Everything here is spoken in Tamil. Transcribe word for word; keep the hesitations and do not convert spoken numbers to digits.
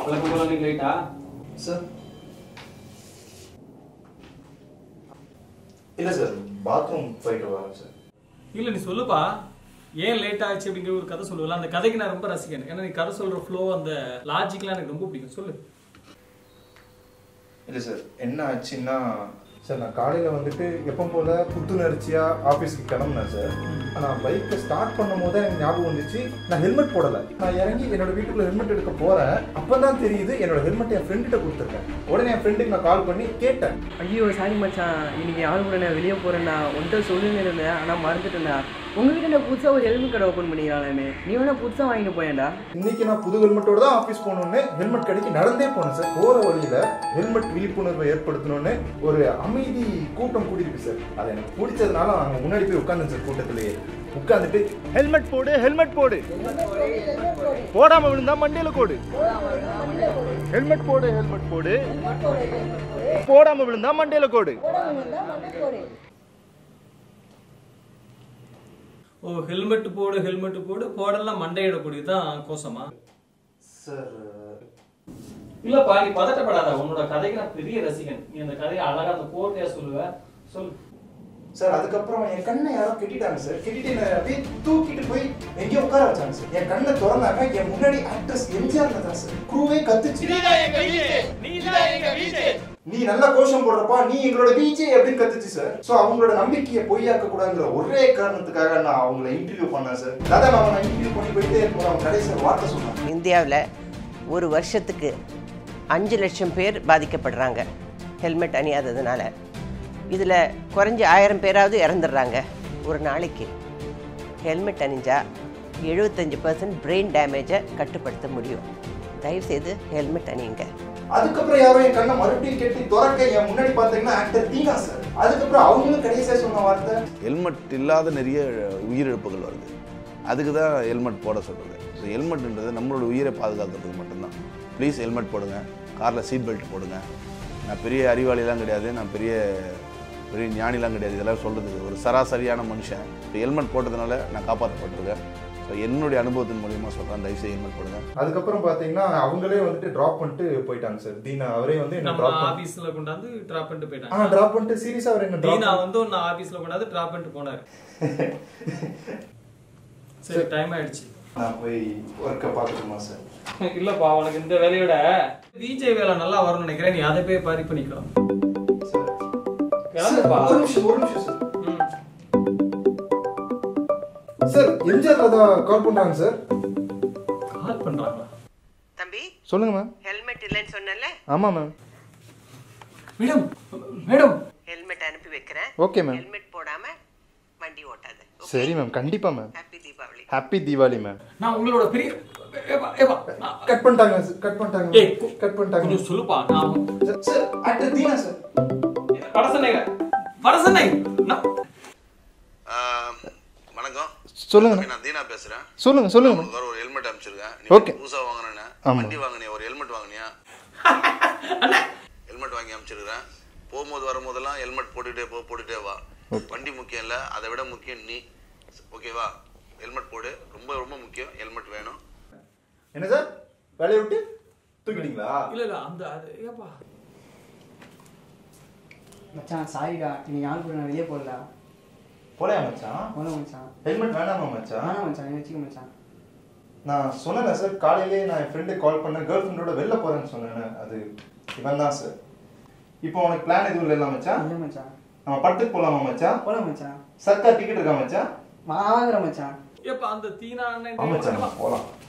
வழக்கம் போல நீங்க லேட்டா சார்? இல்ல சார், பாத்ரூம் போயிட்டு வரேன் சார். இல்ல நீ சொல்லுப்பா, ஏன் லேட் ஆச்சு அப்படிங்கிற ஒரு கதை சொல்லுவல. அந்த கதைக்கு நான் ரொம்ப ரசிக்கிறேன். ஏன்னா நீ கதை சொல்ற ஃப்ளோ, அந்த லாஜிக்லாம் எனக்கு ரொம்ப பிடிக்கும். சொல்லு. இல்லை சார், என்ன ஆச்சுன்னா சார், நான் காலையில் வந்துட்டு எப்போ போல் புத்துணர்ச்சியாக ஆஃபீஸுக்கு கிளம்புனேன் சார். நான் பைக்கை ஸ்டார்ட் பண்ணும் போது எனக்கு ஞாபகம் வந்துச்சு, நான் ஹெல்மெட் போடலை. நான் இறங்கி என்னோட வீட்டுக்குள்ள ஹெல்மெட் எடுக்க போகிறேன். அப்போ தான் தெரியுது என்னோட ஹெல்மெட் என் ஃப்ரெண்டுகிட்ட கொடுத்துருக்கேன். உடனே என் ஃப்ரெண்டுக்கு நான் கால் பண்ணி கேட்டேன். ஐயோ சாரி மச்சான், இன்னைக்கு யாரும் கூட நான் வெளியே போகிறேன்னா ஒன்றை சொல்லுன்னு இருந்தேன், ஆனால் மறந்துட்டேன்டா. உங்ககிட்ட நான் புதுசாக ஒரு ஹெல்மெட் கடை ஓப்பன் பண்ணிக்கிறானே, நீ வேணா புதுசாக வாங்கிட்டு போயேன்டா. இன்னைக்கு நான் புது ஹெல்மெட்டோட தான் ஆஃபீஸ் போகணுன்னு ஹெல்மெட் கடைக்கு நடந்தே போனேன் சார். போகிற வழியில் ஹெல்மெட் விழிப்புணர்வை ஏற்படுத்தணும்னு ஒரு அமைதி கூட்டம் கூட்டியிருக்கு சார். அது எனக்கு பிடிச்சதுனால அங்கே முன்னாடி போய் உட்காந்தேன் சார். கூட்டத்திலேயே உட்காந்துட்டு ஹெல்மெட் போடு ஹெல்மெட் போடு, போடாம விழுந்தா மண்டையில கோடு, ஹெல்மெட் போடு ஹெல்மெட் போடு, போடாம விழுந்தா மண்டையில கோடு. ஓ, ஹெல்மெட் போடு ஹெல்மெட் போடு, போடலாம் மண்டையிட போடு, தான் கோசமா சார்? இல்லப்பா, நீ பதட்டப்படாத. உன்னோட கதைக்கு நான் பெரிய ரசிகன். நீ அந்த கதையை அழகா அந்த கோர்ட்டையா சொல்லுவ. சொல்லு சார். அதுக்கப்புறம் என் கண்ணை யாரோ கெட்டிட்டாங்க சார். கெட்டிட்டு அப்படியே தூக்கிட்டு போய் எங்கேயோ உட்கார வச்சாங்க சார். என் கண்ணை திறந்தாங்க, என் முன்னாடி ஆக்ட்ரஸ் எம்ஜிஆர் தான் சார். குருவே கத்துச்சு, நீ நல்லா கோஷம் போடுறப்பா, நீ எங்களோட விஜே அப்படின்னு கத்துச்சு சார். ஸோ அவங்களோட நம்பிக்கையை பொய்யாக்க கூடாதுங்கிற ஒரே காரணத்துக்காக நான் அவங்கள இன்டர்வியூ பண்ணேன் சார். அதான் நான் இன்டர்வியூ பண்ணி போயிட்டே இருக்கோம். அவங்க கடைசி வார்த்தை சொன்னாங்க, இந்தியாவில் ஒரு வருஷத்துக்கு அஞ்சு லட்சம் பேர் பாதிக்கப்படுறாங்க ஹெல்மெட் அணியாததுனால. இதில் குறைஞ்ச ஆயிரம் பேராவது இறந்துடுறாங்க ஒரு நாளைக்கு. ஹெல்மெட் அணிஞ்சா எழுபத்தஞ்சு பர்சன்ட் பிரெயின் டேமேஜை கட்டுப்படுத்த முடியும். தயவுசெய்து ஹெல்மெட் அணியுங்க. அதுக்கப்புறம் யாரோ என் கண்ணை மறுபடியும் கெட்டி துறக்க என் முன்னாடி பார்த்தீங்கன்னா ஆக்டர் தீனா சார். அதுக்கப்புறம் அவங்களும் கடைசியாக சொன்ன வார்த்தை, ஹெல்மெட் இல்லாத நிறைய உயிரிழப்புகள் வருது, அதுக்கு தான் ஹெல்மெட் போட சொல்கிறது. ஸோ ஹெல்மெட்ன்றது நம்மளோட உயிரை பாதுகாக்கிறதுக்கு மட்டும்தான். ப்ளீஸ் ஹெல்மெட் போடுங்க, காரில் சீட் பெல்ட் போடுங்க. நான் பெரிய அறிவாளிலாம் கிடையாது, நான் பெரிய பெரிய ஞானிலாம் கிடையாது. இதெல்லாம் சொல்கிறதுக்கு ஒரு சராசரியான மனுஷன். இப்போ ஹெல்மெட் போட்டதுனால நான் காப்பாற்றப்பட்டிருக்கேன். ஸோ என்னுடைய அனுபவத்தின் மூலியமாக சொல்கிறேன், தயவுசெய்து ஹெல்மெட் போடுங்க. அதுக்கப்புறம் பார்த்தீங்கன்னா அவங்களே வந்துட்டு ட்ராப் பண்ணிட்டு போயிட்டாங்க சார். தீனா அவரே வந்து என்ன ட்ராப் ஆபீஸ்ல கொண்டாந்து டிராப் பண்ணிட்டு போயிட்டாங்க. ஆ ட்ராப் பண்ணிட்டு சீரியஸா அவர் என்ன தீனா வந்து நான் ஆபீஸ்ல கொண்டாந்து டிராப் பண்ணிட்டு போனாரு. சரி, டைம் ஆயிடுச்சு. நான் போய் ஒர்க்கை பார்க்கணுமா சார்? இல்லப்பா, உனக்கு இந்த வேலையோட விஜய் வேலை நல்லா வரும்னு நினைக்கிறேன். நீ அதை போய் பாரி பண்ணிக்கலாம். ஒரு நிமிஷம் ஒரு நிமிஷம் sir. Sir MGR Radha call பண்றாங்க சார். கால் பண்றாங்களா? தம்பி சொல்லுங்க மேம். ஹெல்மெட் இல்லைன்னு சொன்னல? ஆமா மேம். மேடம் மேடம் ஹெல்மெட் அனுப்பி வைக்கிறேன். Okay ma'am. ஹெல்மெட் போடாம வண்டி ஓட்டாத. சரி மேம், கண்டிப்பா ma'am. Happy Deepavali. Happy Deepavali ma'am. நான் உங்களோட பெரிய ஏப்பா ஏப்பா கட் பண்ணிட்டாங்க கட் பண்ணிட்டாங்க ஏய் கட் பண்ணிட்டாங்க. கொஞ்சம் சொல்லுப்பா. நான் சார் ஆக்டர் தீனா சார். படசனைங்க படசனை. வணக்கம், சொல்லுங்க. நான் தீனா பேசுகிறேன். சொல்லுங்க சொல்லுங்க. உங்களுக்கு ஒரு ஹெல்மெட் அனுப்பிச்சிருக்கேன். ஓகே. புதுசாக வாங்கினேன், வண்டி வாங்கினியா, ஒரு ஹெல்மெட் வாங்கினியா? ஹெல்மெட் வாங்கி அனுப்பிச்சிருக்கிறேன். போகும்போது வரும்போதெல்லாம் ஹெல்மெட் போட்டுகிட்டே போ, போட்டுகிட்டே வா. வண்டி முக்கியம் இல்லை, அதை விட முக்கியம் நீ. ஓகேவா? ஹெல்மெட் போடு, ரொம்ப ரொம்ப முக்கியம். ஹெல்மெட் வேணும். என்ன சார் வேலையை விட்டு தூக்கிட்டீங்களா? இல்ல இல்ல அந்த அது ஏப்பா மச்சான் சாரிடா, நீ யாரு கூட நான் வெளியே போடல. போலையா மச்சான்? போல மச்சான். ஹெல்மெட் வேணாமா மச்சான்? வேணாம் மச்சான், நீ வச்சுக்க மச்சான். நான் சொன்னேன் சார், காலையிலே நான் என் ஃப்ரெண்டுக்கு கால் பண்ணேன், கேர்ள் ஃப்ரெண்டோட வெளில போகிறேன்னு சொன்னேன். அது இவன் தான் சார். இப்போ உனக்கு பிளான் எதுவும் இல்லை மச்சான்? இல்லை மச்சான். நம்ம படத்துக்கு போகலாமா மச்சான்? போல மச்சான். சர்க்கார் டிக்கெட் இருக்கா மச்சான்? வாங்குற மச்சான். ஏப்பா அந்த தீனா அண்ணன் மச்சான் போகலாம்.